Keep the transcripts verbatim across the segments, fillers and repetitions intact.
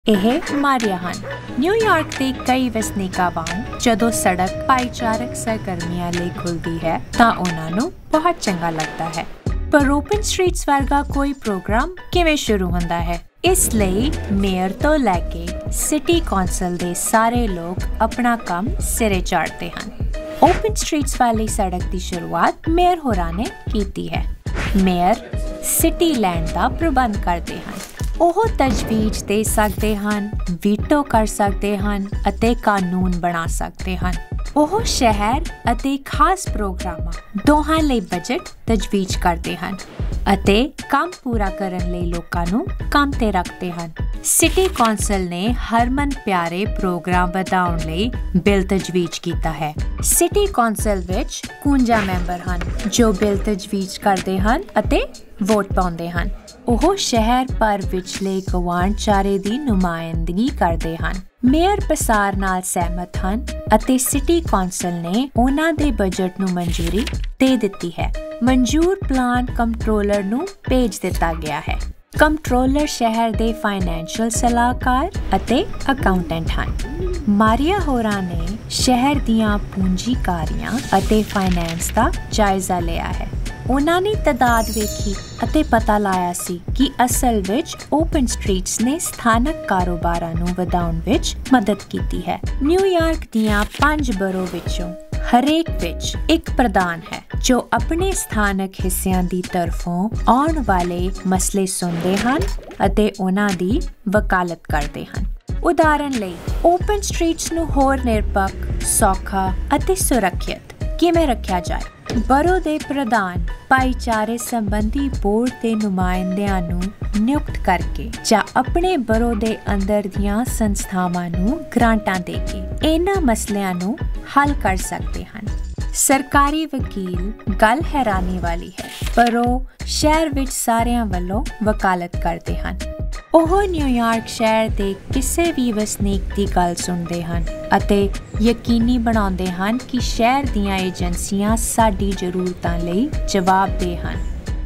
ਇਹ ਮਾਰੀਆ ਹਨ। ਨਿਊਯਾਰਕ ਦੇ ਕਈ ਵਸਨੀਕਾਂ ਵਾਂਗ ਜਦੋਂ ਸੜਕ ਭਾਈਚਾਰਕ ਸਰਗਰਮੀਆਂ ਲਈ ਖੁੱਲ੍ਹਦੀ ਹੈ ਤਾਂ ਉਹਨਾਂ ਨੂੰ ਬਹੁਤ ਚੰਗਾ ਲੱਗਦਾ ਹੈ। ਪਰ ਓਪਨ ਸਟਰੀਟਸ ਵਰਗਾ ਕੋਈ ਪ੍ਰੋਗਰਾਮ ਕਿਵੇਂ ਸ਼ੁਰੂ ਹੁੰਦਾ ਹੈ? ਇਸ ਲਈ ਮੇਅਰ ਤੋਂ ਲੈ ਕੇ ਸਿਟੀ ਕੌਂਸਲ ਦੇ ਸਾਰੇ ਲੋਕ ਆਪਣਾ ਕੰਮ ਸਿਰੇ ਚਾੜਦੇ ਹਨ। ਓਪਨ ਸਟਰੀਟਸ ਵਾਲੀ ਸੜਕ ਦੀ ਸ਼ੁਰੂਆਤ ਮੇਅਰ ਹੋਰਾਂ ਨੇ ਕੀਤੀ ਹੈ। ਮੇਅਰ ਸਿਟੀ ਲੈਂਡ ਦਾ ਪ੍ਰਬੰਧ ਕਰਦੇ ਹਨ। ਉਹ ਤਜਵੀਜ਼ ਦੇ ਸਕਦੇ ਹਨ, ਵੀਟੋ ਕਰ ਸਕਦੇ ਹਨ ਅਤੇ ਕਾਨੂੰਨ ਬਣਾ ਸਕਦੇ ਹਨ। ਉਹ ਸ਼ਹਿਰ ਅਤੇ ਖਾਸ ਪ੍ਰੋਗਰਾਮਾਂ ਦੋਹਾਂ ਲਈ ਬਜਟ ਤਜਵੀਜ਼ ਕਰਦੇ ਹਨ ਅਤੇ ਕੰਮ ਪੂਰਾ ਕਰਨ ਲਈ ਲੋਕਾਂ ਨੂੰ ਕੰਮ ਤੇ ਰੱਖਦੇ ਹਨ। ਸਿਟੀ ਕੌਂਸਲ ਨੇ ਹਰਮਨ ਪਿਆਰੇ ਪ੍ਰੋਗਰਾਮ ਵਧਾਉਣ ਲਈ ਬਿੱਲ ਤਜਵੀਜ਼ ਕੀਤਾ ਹੈ। ਸਿਟੀ ਕੌਂਸਲ ਵਿੱਚ ਇਕਵੰਜਾ ਮੈਂਬਰ ਹਨ ਜੋ ਬਿੱਲ ਤਜਵੀਜ਼ ਕਰਦੇ ਹਨ ਅਤੇ ਵੋਟ ਪਾਉਂਦੇ ਹਨ। ਉਹ ਸ਼ਹਿਰ ਭਰ ਵਿਚਲੇ ਗਵਾਂਢਚਾਰੇ ਦੀ ਨੁਮਾਇੰਦਗੀ ਕਰਦੇ ਹਨ। ਮੇਅਰ ਪਸਾਰ ਨਾਲ ਸਹਿਮਤ ਹਨ ਅਤੇ ਸਿਟੀ ਕੌਂਸਲ ਨੇ ਉਹਨਾਂ ਦੇ ਬਜਟ ਨੂੰ ਮਨਜ਼ੂਰੀ ਦੇ ਦਿੱਤੀ ਹੈ। ਮਨਜ਼ੂਰ ਪਲਾਨ ਕੰਟਰੋਲਰ ਨੂੰ ਭੇਜ ਦਿੱਤਾ ਗਿਆ ਹੈ। ਕੰਟਰੋਲਰ ਸ਼ਹਿਰ ਦੇ ਫਾਈਨੈਂਸ਼ੀਅਲ ਸਲਾਹਕਾਰ ਅਤੇ ਅਕਾਊਂਟੈਂਟ ਹਨ। ਮਾਰੀਆ ਹੋਰਾਂ ਨੇ ਸ਼ਹਿਰ ਦੀਆਂ ਪੂੰਜੀਕਾਰੀਆਂ ਅਤੇ ਫਾਈਨੈਂਸ ਦਾ ਜਾਇਜ਼ਾ ਲਿਆ ਹੈ। ਉਹਨਾਂ ਨੇ ਤਾਦਾਦ ਵੇਖੀ ਅਤੇ ਪਤਾ ਲਾਇਆ ਸੀ ਕਿ ਅਸਲ ਵਿੱਚ ਓਪਨ ਸਟਰੀਟਸ ਨੇ ਸਥਾਨਕ ਕਾਰੋਬਾਰਾਂ ਨੂੰ ਵਧਾਉਣ ਵਿੱਚ ਮਦਦ ਕੀਤੀ ਹੈ। ਨਿਊਯਾਰਕ ਦੀਆਂ ਪੰਜ ਬਰੋ ਵਿੱਚੋਂ ਹਰੇਕ ਵਿੱਚ ਇੱਕ ਪ੍ਰਧਾਨ ਹੈ ਜੋ ਆਪਣੇ ਸਥਾਨਕ ਹਿੱਸਿਆਂ ਦੀ ਤਰਫੋਂ ਆਉਣ ਵਾਲੇ ਮਸਲੇ ਸੁਣਦੇ ਹਨ ਅਤੇ ਉਹਨਾਂ ਦੀ ਵਕਾਲਤ ਕਰਦੇ ਹਨ। ਉਦਾਹਰਨ ਲਈ, ਓਪਨ ਸਟਰੀਟਸ ਨੂੰ ਹੋਰ ਨਿਰਪੱਖ, ਸੌਖਾ ਅਤੇ ਸੁਰੱਖਿਅਤ ਕਿਵੇਂ ਰੱਖਿਆ ਜਾਏ? ਬਰੋ ਦੇ ਪ੍ਰਧਾਨ ਭਾਈਚਾਰੇ ਸੰਬੰਧੀ ਬੋਰਡ ਦੇ ਨੁਮਾਇੰਦਿਆਂ ਨੂੰ ਨਿਯੁਕਤ ਕਰਕੇ ਜਾਂ ਆਪਣੇ ਬਰੋ ਦੇ ਅੰਦਰ ਦੀਆਂ ਸੰਸਥਾਵਾਂ ਨੂੰ ਗ੍ਰਾਂਟਾਂ ਦੇ ਕੇ ਇਹਨਾਂ ਮਸਲਿਆਂ ਨੂੰ ਹੱਲ ਕਰ ਸਕਦੇ ਹਨ। ਸਰਕਾਰੀ ਵਕੀਲ ਗੱਲ ਹੈਰਾਨੀ ਵਾਲੀ ਹੈ, ਪਰ ਉਹ ਸ਼ਹਿਰ ਵਿੱਚ ਸਾਰਿਆਂ ਵੱਲੋਂ ਵਕਾਲਤ ਕਰਦੇ ਹਨ। ਉਹ ਨਿਊਯਾਰਕ ਸ਼ਹਿਰ ਦੇ ਕਿਸੇ ਵੀ ਵਸਨੀਕ ਦੀ ਗੱਲ ਸੁਣਦੇ ਹਨ ਅਤੇ ਯਕੀਨੀ ਬਣਾਉਂਦੇ ਹਨ ਕਿ ਸ਼ਹਿਰ ਦੀਆਂ ਏਜੰਸੀਆਂ ਸਾਡੀ ਜ਼ਰੂਰਤਾਂ ਲਈ ਜਵਾਬਦੇਹ ਹਨ।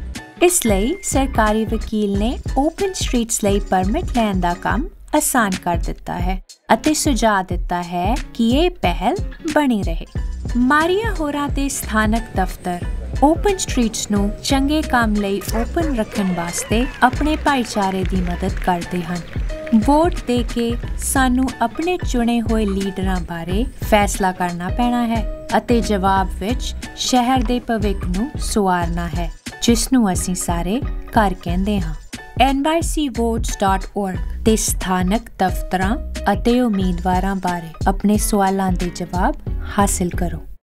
ਇਸ ਲਈ ਸਰਕਾਰੀ ਵਕੀਲ ਨੇ ਓਪਨ ਸਟਰੀਟਸ ਲਈ ਪਰਮਿਟ ਲੈਣ ਦਾ ਕੰਮ ਆਸਾਨ ਕਰ ਦਿੱਤਾ ਹੈ ਅਤੇ ਸੁਝਾਅ ਦਿੱਤਾ ਹੈ ਕਿ ਇਹ ਪਹਿਲ ਬਣੀ ਰਹੇ। ਮਾਰੀਆ ਹੋਰਾਂ ਦੇ ਸਥਾਨਕ ਦਫ਼ਤਰ ਓਪਨ ਸਟਰੀਟਸ ਨੂੰ ਚੰਗੇ ਕੰਮ ਲਈ ਓਪਨ ਰੱਖਣ ਵਾਸਤੇ ਆਪਣੇ ਭਾਈਚਾਰੇ ਦੀ ਮਦਦ ਕਰਦੇ ਹਨ। ਵੋਟ ਦੇ ਕੇ ਸਾਨੂੰ ਆਪਣੇ ਚੁਣੇ ਹੋਏ ਲੀਡਰਾਂ ਬਾਰੇ ਫੈਸਲਾ ਕਰਨਾ ਪੈਣਾ ਹੈ ਅਤੇ ਜਵਾਬ ਵਿੱਚ ਸ਼ਹਿਰ ਦੇ ਭਵਿੱਖ ਨੂੰ ਸੁਆਰਨਾ ਹੈ, ਜਿਸ ਨੂੰ ਅਸੀਂ ਸਾਰੇ ਘਰ ਕਹਿੰਦੇ ਹਾਂ। N Y C votes dot org ਤੇ ਸਥਾਨਕ ਦਫ਼ਤਰਾਂ ਅਤੇ ਉਮੀਦਵਾਰਾਂ ਬਾਰੇ ਆਪਣੇ ਸਵਾਲਾਂ ਦੇ ਜਵਾਬ ਹਾਸਿਲ ਕਰੋ।